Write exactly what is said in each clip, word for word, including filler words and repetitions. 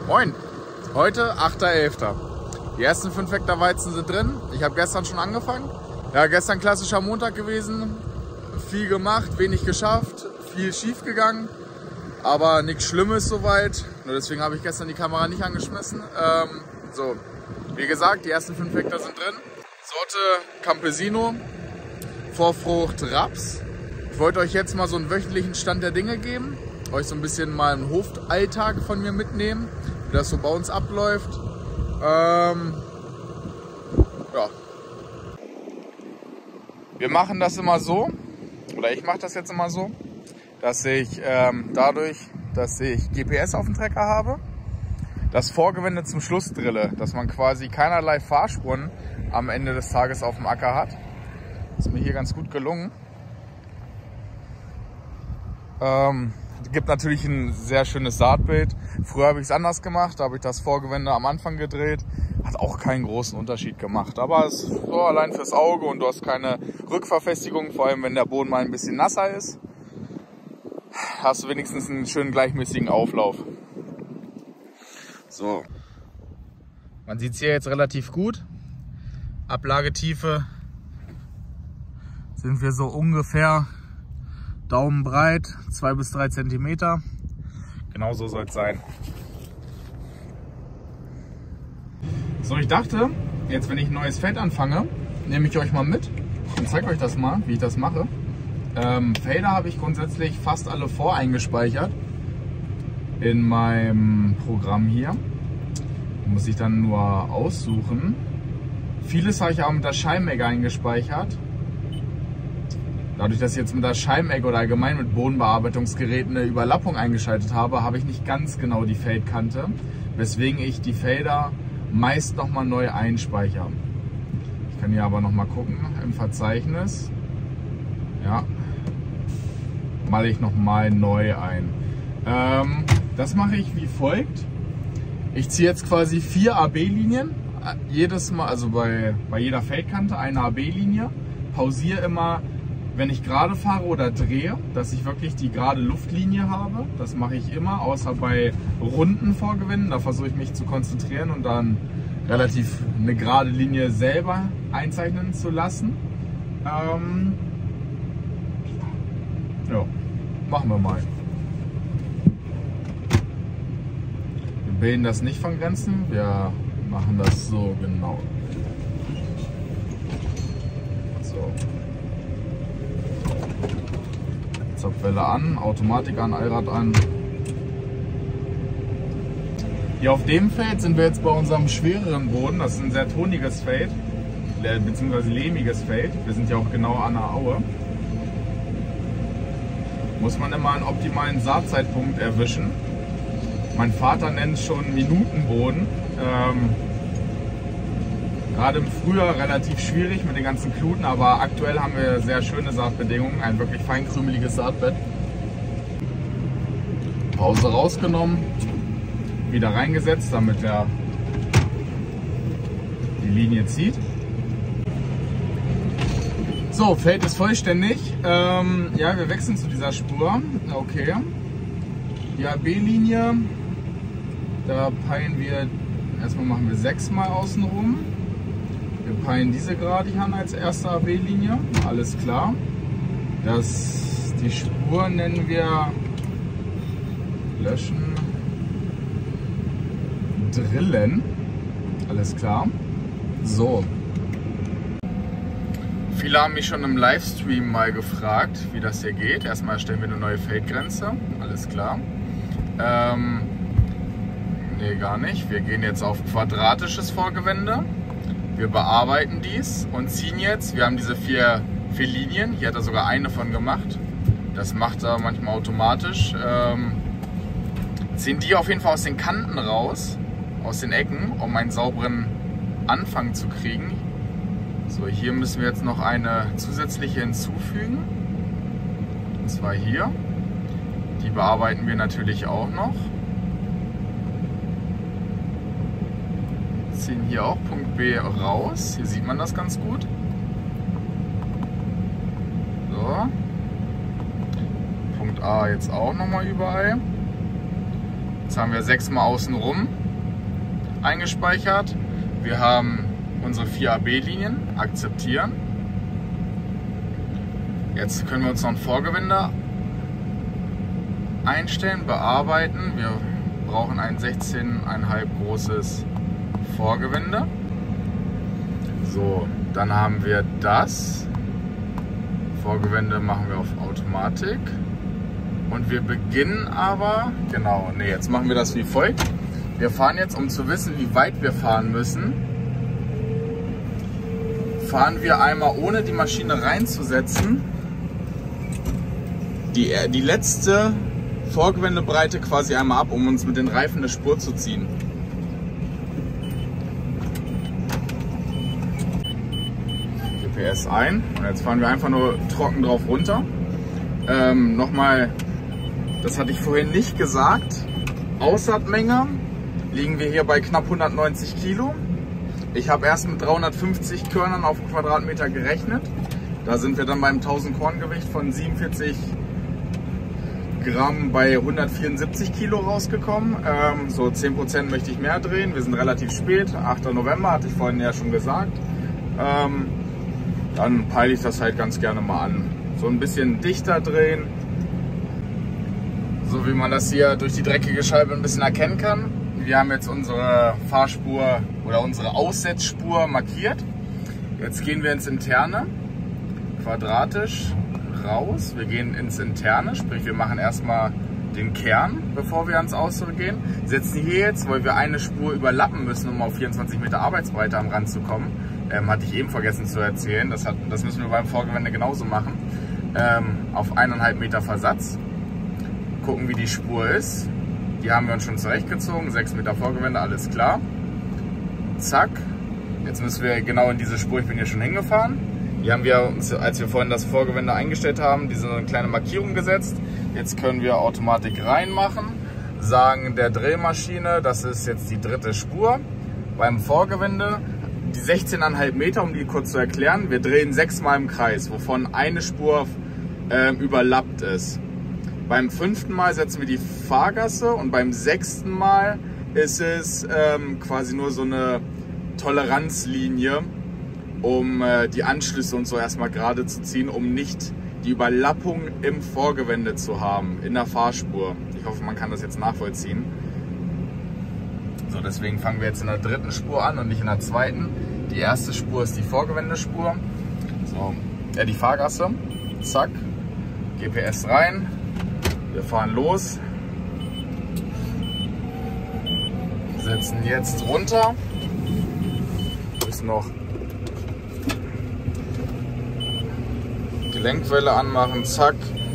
Moin! Heute achter elfter Die ersten fünf Hektar Weizen sind drin. Ich habe gestern schon angefangen. Ja, gestern klassischer Montag gewesen. Viel gemacht, wenig geschafft, viel schief gegangen. Aber nichts Schlimmes soweit. Nur deswegen habe ich gestern die Kamera nicht angeschmissen. Ähm, so, wie gesagt, die ersten fünf Hektar sind drin. Sorte Campesino, Vorfrucht Raps. Ich wollte euch jetzt mal so einen wöchentlichen Stand der Dinge geben. Euch so ein bisschen mal einen Hofalltag von mir mitnehmen, wie das so bei uns abläuft. Ähm, ja. Wir machen das immer so, oder ich mache das jetzt immer so, dass ich ähm, dadurch, dass ich G P S auf dem Trecker habe, das Vorgewende zum Schluss drille, dass man quasi keinerlei Fahrspuren am Ende des Tages auf dem Acker hat. Das ist mir hier ganz gut gelungen. Ähm, gibt natürlich ein sehr schönes Saatbild. Früher habe ich es anders gemacht, da habe ich das Vorgewende am Anfang gedreht. Hat auch keinen großen Unterschied gemacht, aber es ist so allein fürs Auge und du hast keine Rückverfestigung, vor allem wenn der Boden mal ein bisschen nasser ist. Hast du wenigstens einen schönen gleichmäßigen Auflauf. So. Man sieht es hier jetzt relativ gut. Ablagetiefe sind wir so ungefähr daumenbreit, zwei bis drei Zentimeter. Genau so soll es sein. So, ich dachte, jetzt wenn ich ein neues Feld anfange, nehme ich euch mal mit und zeige euch das mal, wie ich das mache. Ähm, Felder habe ich grundsätzlich fast alle voreingespeichert in meinem Programm hier. Muss ich dann nur aussuchen. Vieles habe ich auch mit der Scheimegge eingespeichert. Dadurch, dass ich jetzt mit der Scheimegge oder allgemein mit Bodenbearbeitungsgeräten eine Überlappung eingeschaltet habe, habe ich nicht ganz genau die Feldkante, weswegen ich die Felder meist nochmal neu einspeichere. Ich kann hier aber nochmal gucken im Verzeichnis. Ja, male ich nochmal neu ein. Ähm, das mache ich wie folgt. Ich ziehe jetzt quasi vier A B-Linien, jedes Mal, also bei, bei jeder Feldkante eine A B-Linie, pausiere immer, wenn ich gerade fahre oder drehe, dass ich wirklich die gerade Luftlinie habe. Das mache ich immer, außer bei runden Vorgewinden. Da versuche ich mich zu konzentrieren und dann relativ eine gerade Linie selber einzeichnen zu lassen. Ähm, ja, machen wir mal. Wir bilden das nicht von Grenzen, wir machen das so genau. So. Zapfwelle an, Automatik an, Allrad an. Hier auf dem Feld sind wir jetzt bei unserem schwereren Boden. Das ist ein sehr toniges Feld, beziehungsweise lehmiges Feld. Wir sind ja auch genau an der Aue. Muss man immer einen optimalen Saatzeitpunkt erwischen. Mein Vater nennt es schon Minutenboden. Ähm, Gerade im Frühjahr relativ schwierig mit den ganzen Kluten, aber aktuell haben wir sehr schöne Saatbedingungen, ein wirklich feinkrümeliges Saatbett. Pause rausgenommen, wieder reingesetzt, damit er die Linie zieht. So, Feld ist vollständig. Ähm, ja, wir wechseln zu dieser Spur. Okay. Die A B-Linie, da peilen wir, erstmal machen wir sechsmal außen rum. Wir peilen diese gerade hier an als erste A B-Linie, alles klar. Das, die Spur nennen wir löschen, drillen, alles klar. So. Viele haben mich schon im Livestream mal gefragt, wie das hier geht. Erstmal erstellen wir eine neue Feldgrenze, alles klar. Ähm, nee, gar nicht. Wir gehen jetzt auf quadratisches Vorgewende. Wir bearbeiten dies und ziehen jetzt, wir haben diese vier, vier Linien, hier hat er sogar eine von gemacht, das macht er manchmal automatisch, ähm, ziehen die auf jeden Fall aus den Kanten raus, aus den Ecken, um einen sauberen Anfang zu kriegen. So, hier müssen wir jetzt noch eine zusätzliche hinzufügen, und zwar hier, die bearbeiten wir natürlich auch noch. Ziehen hier auch Punkt B raus. Hier sieht man das ganz gut. So. Punkt A jetzt auch nochmal überall. Jetzt haben wir sechsmal außenrum eingespeichert. Wir haben unsere vier A B-Linien, akzeptieren. Jetzt können wir uns noch ein Vorgewinde einstellen, bearbeiten. Wir brauchen ein sechzehn Komma fünf großes Vorgewinde. So, dann haben wir das. Vorgewinde machen wir auf Automatik. Und wir beginnen aber, genau, nee, jetzt machen wir das wie folgt. Wir fahren jetzt, um zu wissen, wie weit wir fahren müssen, fahren wir einmal, ohne die Maschine reinzusetzen, die, die letzte Vorgewendebreite quasi einmal ab, um uns mit den Reifen eine Spur zu ziehen. G P S ein und jetzt fahren wir einfach nur trocken drauf runter. Ähm, Nochmal, das hatte ich vorhin nicht gesagt, Aussaatmenge liegen wir hier bei knapp hundertneunzig Kilo. Ich habe erst mit dreihundertfünfzig Körnern auf Quadratmeter gerechnet. Da sind wir dann beim tausend Korn Gewicht von siebenundvierzig Gramm bei hundertvierundsiebzig Kilo rausgekommen. Ähm, so zehn Prozent möchte ich mehr drehen. Wir sind relativ spät, achter November, hatte ich vorhin ja schon gesagt. Ähm, dann peile ich das halt ganz gerne mal an. So ein bisschen dichter drehen, so wie man das hier durch die dreckige Scheibe ein bisschen erkennen kann. Wir haben jetzt unsere Fahrspur oder unsere Aussetzspur markiert. Jetzt gehen wir ins Interne, quadratisch raus. Wir gehen ins Interne, sprich wir machen erstmal den Kern, bevor wir ans Äußere gehen. Setzen hier jetzt, weil wir eine Spur überlappen müssen, um auf vierundzwanzig Meter Arbeitsbreite am Rand zu kommen. Ähm, hatte ich eben vergessen zu erzählen. Das, hat, das müssen wir beim Vorgewende genauso machen. Ähm, auf eineinhalb Meter Versatz. Gucken, wie die Spur ist. Die haben wir uns schon zurechtgezogen. sechs Meter Vorgewende, alles klar. Zack. Jetzt müssen wir genau in diese Spur, ich bin hier schon hingefahren. Hier haben wir uns, als wir vorhin das Vorgewende eingestellt haben, diese kleine Markierung gesetzt. Jetzt können wir Automatik reinmachen. Sagen der Drehmaschine, das ist jetzt die dritte Spur. Beim Vorgewende die sechzehn Komma fünf Meter, um die kurz zu erklären. Wir drehen sechsmal im Kreis, wovon eine Spur äh, überlappt ist. Beim fünften Mal setzen wir die Fahrgasse und beim sechsten Mal ist es ähm, quasi nur so eine Toleranzlinie, um äh, die Anschlüsse und so erstmal gerade zu ziehen, um nicht die Überlappung im Vorgewende zu haben, in der Fahrspur. Ich hoffe, man kann das jetzt nachvollziehen. So, deswegen fangen wir jetzt in der dritten Spur an und nicht in der zweiten. Die erste Spur ist die Vorgewendespur. So, ja, die Fahrgasse. Zack, G P S rein. Wir fahren los. Setzen jetzt runter. Müssen noch Gelenkwelle anmachen. Zack.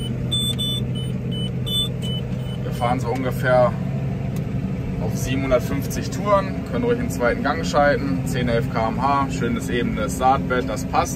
Wir fahren so ungefähr auf siebenhundertfünfzig Touren, können ruhig den zweiten Gang schalten, zehn, elf Kilometer pro Stunde, schönes ebenes Saatbett, das passt.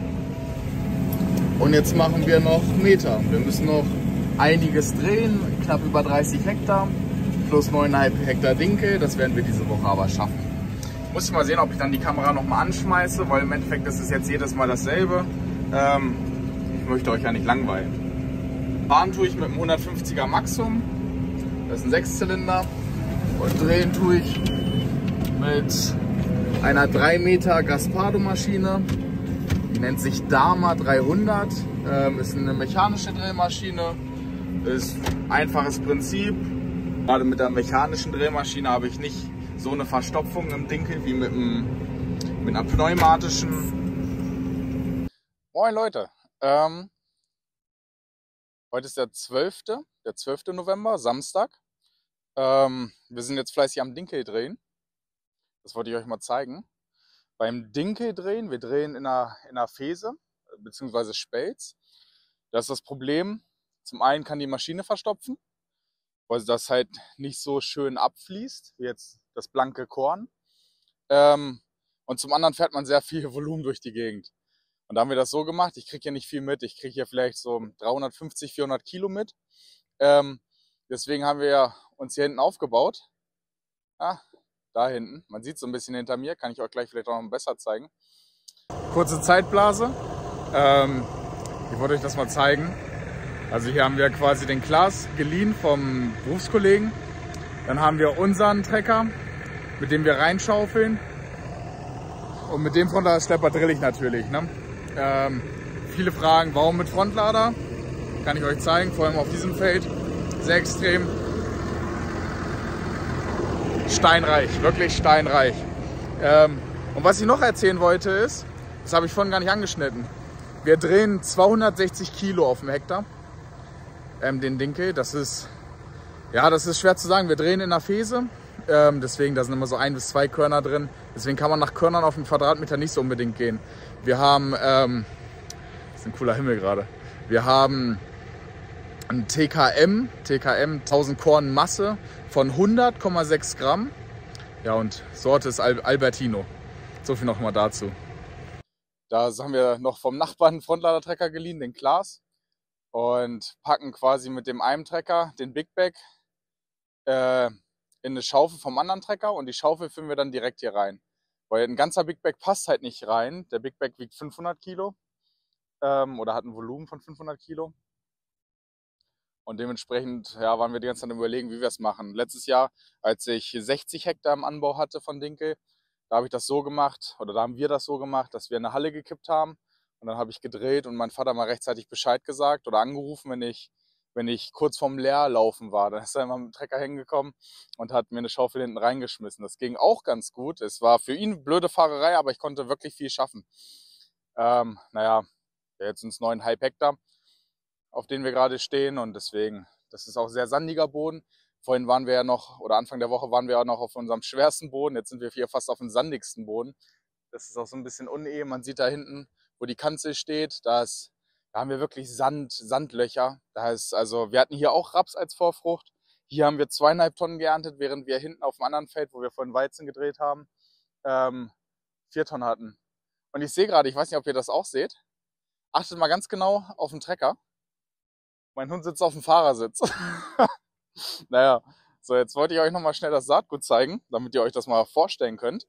Und jetzt machen wir noch Meter. Wir müssen noch einiges drehen, knapp über dreißig Hektar, plus neun Komma fünf Hektar Dinkel, das werden wir diese Woche aber schaffen. Muss ich mal sehen, ob ich dann die Kamera noch mal anschmeiße, weil im Endeffekt ist es jetzt jedes Mal dasselbe. Ähm, ich möchte euch ja nicht langweilen. Fahren tue ich mit einem hundertfünfziger Maxum, das ist ein Sechszylinder. Und drehen tue ich mit einer drei Meter Gaspardo-Maschine. Die nennt sich Dama dreihundert. Ähm, ist eine mechanische Drehmaschine. Ist ein einfaches Prinzip. Gerade mit der mechanischen Drehmaschine habe ich nicht so eine Verstopfung im Dinkel wie mit, einem, mit einer pneumatischen. Moin Leute. Ähm, heute ist der zwölfte Der zwölfte November, Samstag. Ähm, wir sind jetzt fleißig am Dinkel drehen. Das wollte ich euch mal zeigen. Beim Dinkel drehen, wir drehen in einer, in einer Fese bzw. Spelz. Das ist das Problem. Zum einen kann die Maschine verstopfen, weil das halt nicht so schön abfließt, wie jetzt das blanke Korn. Ähm, und zum anderen fährt man sehr viel Volumen durch die Gegend. Und da haben wir das so gemacht, ich kriege hier nicht viel mit. Ich kriege hier vielleicht so dreihundertfünfzig, vierhundert Kilo mit. Ähm, deswegen haben wir uns hier hinten aufgebaut. Ah, da hinten. Man sieht es so ein bisschen hinter mir. Kann ich euch gleich vielleicht auch noch besser zeigen. Kurze Zeitblase. Ähm, ich wollte euch das mal zeigen. Also hier haben wir quasi den Klaas geliehen vom Berufskollegen. Dann haben wir unseren Trecker, mit dem wir reinschaufeln. Und mit dem Frontlader-Schlepper drill ich natürlich. Ne? Ähm, viele fragen, warum mit Frontlader? Kann ich euch zeigen, vor allem auf diesem Feld. Sehr extrem. Steinreich, wirklich steinreich. Ähm, und was ich noch erzählen wollte ist, das habe ich vorhin gar nicht angeschnitten. Wir drehen zweihundertsechzig Kilo auf dem Hektar. Ähm, den Dinkel, das ist, ja, das ist schwer zu sagen. Wir drehen in der Fese. Ähm, deswegen, da sind immer so ein bis zwei Körner drin. Deswegen kann man nach Körnern auf dem Quadratmeter nicht so unbedingt gehen. Wir haben, ähm, das ist ein cooler Himmel gerade. Wir haben ein T K M, T K M tausend Korn Masse von hundert Komma sechs Gramm. Ja, und Sorte ist Al Albertino. So viel noch mal dazu. Da haben wir noch vom Nachbarn einen Frontlader-Trecker geliehen, den Klaas. Und packen quasi mit dem einen Trecker den Big Bag äh, in eine Schaufel vom anderen Trecker und die Schaufel füllen wir dann direkt hier rein. Weil ein ganzer Big Bag passt halt nicht rein. Der Big Bag wiegt fünfhundert Kilo ähm, oder hat ein Volumen von fünfhundert Kilo. Und dementsprechend ja, waren wir die ganze Zeit am Überlegen, wie wir es machen. Letztes Jahr, als ich sechzig Hektar im Anbau hatte von Dinkel, da habe ich das so gemacht, oder da haben wir das so gemacht, dass wir eine Halle gekippt haben. Und dann habe ich gedreht und mein Vater mal rechtzeitig Bescheid gesagt oder angerufen, wenn ich wenn ich kurz vorm Leerlaufen war. Dann ist er immer mit dem Trecker hingekommen und hat mir eine Schaufel hinten reingeschmissen. Das ging auch ganz gut. Es war für ihn blöde Fahrerei, aber ich konnte wirklich viel schaffen. Ähm, naja, jetzt sind es neuneinhalb Hektar, auf denen wir gerade stehen und deswegen, das ist auch sehr sandiger Boden. Vorhin waren wir ja noch, oder Anfang der Woche waren wir ja noch auf unserem schwersten Boden. Jetzt sind wir hier fast auf dem sandigsten Boden. Das ist auch so ein bisschen unehe. Man sieht da hinten, wo die Kanzel steht, da ist Da haben wir wirklich Sand, Sandlöcher. Da ist, also, wir hatten hier auch Raps als Vorfrucht. Hier haben wir zweieinhalb Tonnen geerntet, während wir hinten auf dem anderen Feld, wo wir vorhin Weizen gedreht haben, ähm, vier Tonnen hatten. Und ich sehe gerade, ich weiß nicht, ob ihr das auch seht. Achtet mal ganz genau auf den Trecker. Mein Hund sitzt auf dem Fahrersitz. Naja, so jetzt wollte ich euch nochmal schnell das Saatgut zeigen, damit ihr euch das mal vorstellen könnt.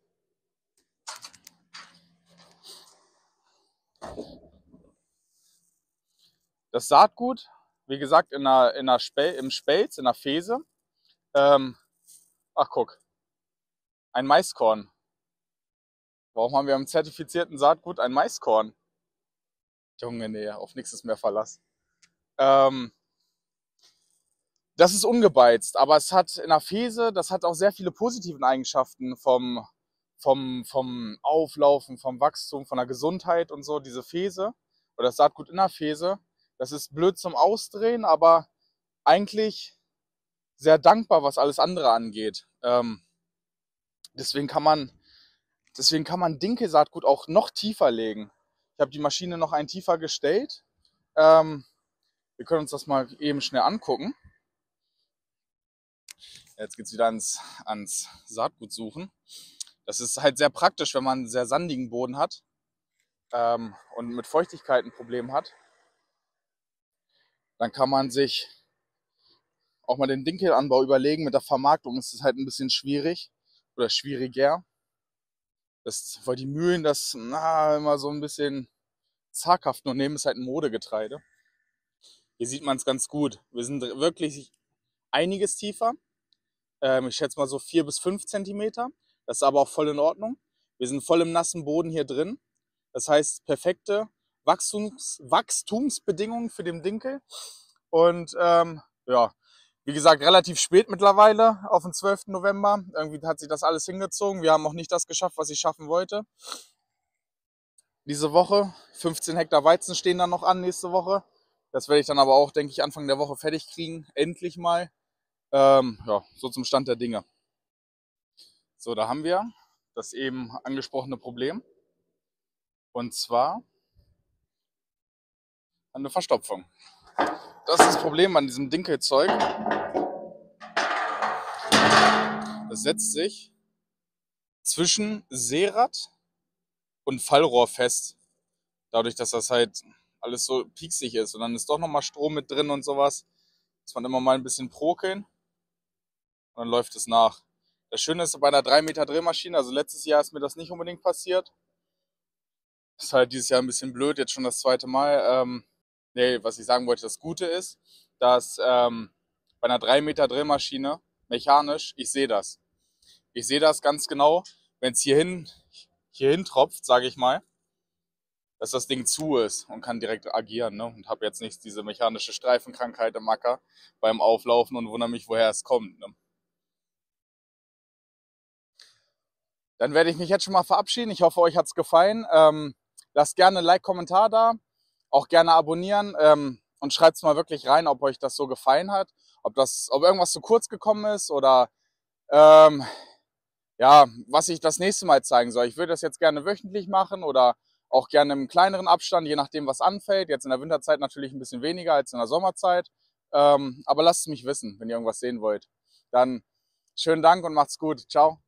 Das Saatgut, wie gesagt, in einer, in einer Spel, im Spelz, in der Fese. Ähm, ach guck, ein Maiskorn. Warum haben wir im zertifizierten Saatgut ein Maiskorn? Junge, nee, auf nichts ist mehr Verlass. Ähm, das ist ungebeizt, aber es hat in der Fese, das hat auch sehr viele positive Eigenschaften vom, vom, vom Auflaufen, vom Wachstum, von der Gesundheit und so. Diese Fese oder das Saatgut in der Fese, das ist blöd zum Ausdrehen, aber eigentlich sehr dankbar, was alles andere angeht. Ähm, deswegen kann man, deswegen kann man Dinkelsaatgut auch noch tiefer legen. Ich habe die Maschine noch einen tiefer gestellt. Ähm, wir können uns das mal eben schnell angucken. Jetzt geht es wieder ans, ans Saatgut suchen. Das ist halt sehr praktisch, wenn man einen sehr sandigen Boden hat ähm, und mit Feuchtigkeit ein Problem hat. Dann kann man sich auch mal den Dinkelanbau überlegen. Mit der Vermarktung ist es halt ein bisschen schwierig oder schwieriger. Das, weil die Mühlen das na, immer so ein bisschen zaghaft nur nehmen, ist halt ein Modegetreide. Hier sieht man es ganz gut. Wir sind wirklich einiges tiefer. Ähm, ich schätze mal so vier bis fünf Zentimeter. Das ist aber auch voll in Ordnung. Wir sind voll im nassen Boden hier drin. Das heißt, perfekte Wachstums, Wachstumsbedingungen für den Dinkel. Und ähm, ja, wie gesagt, relativ spät mittlerweile, auf den zwölften November. Irgendwie hat sich das alles hingezogen. Wir haben auch nicht das geschafft, was ich schaffen wollte. Diese Woche, fünfzehn Hektar Weizen stehen dann noch an nächste Woche. Das werde ich dann aber auch, denke ich, Anfang der Woche fertig kriegen. Endlich mal. Ähm, ja, so zum Stand der Dinge. So, da haben wir das eben angesprochene Problem. Und zwar eine Verstopfung. Das ist das Problem an diesem Dinkelzeug. Das setzt sich zwischen Seerad und Fallrohr fest. Dadurch, dass das halt alles so pieksig ist. Und dann ist doch nochmal Strom mit drin und sowas. Muss man immer mal ein bisschen prokeln. Und dann läuft es nach. Das Schöne ist bei einer drei Meter Drehmaschine, also letztes Jahr ist mir das nicht unbedingt passiert. Ist halt dieses Jahr ein bisschen blöd, jetzt schon das zweite Mal. Ähm, nee, was ich sagen wollte, das Gute ist, dass ähm, bei einer drei Meter Drehmaschine mechanisch, ich sehe das. Ich sehe das ganz genau, wenn es hierhin, hierhin tropft, sage ich mal, dass das Ding zu ist und kann direkt agieren, ne? Und habe jetzt nicht diese mechanische Streifenkrankheit im Acker beim Auflaufen und wundere mich, woher es kommt. Ne? Dann werde ich mich jetzt schon mal verabschieden. Ich hoffe, euch hat es gefallen. Ähm, lasst gerne ein Like, Kommentar da, auch gerne abonnieren ähm, und schreibt es mal wirklich rein, ob euch das so gefallen hat, ob, das, ob irgendwas zu kurz gekommen ist oder ähm, ja, was ich das nächste Mal zeigen soll. Ich würde das jetzt gerne wöchentlich machen oder auch gerne im kleineren Abstand, je nachdem, was anfällt. Jetzt in der Winterzeit natürlich ein bisschen weniger als in der Sommerzeit. Ähm, aber lasst es mich wissen, wenn ihr irgendwas sehen wollt. Dann schönen Dank und macht's gut. Ciao.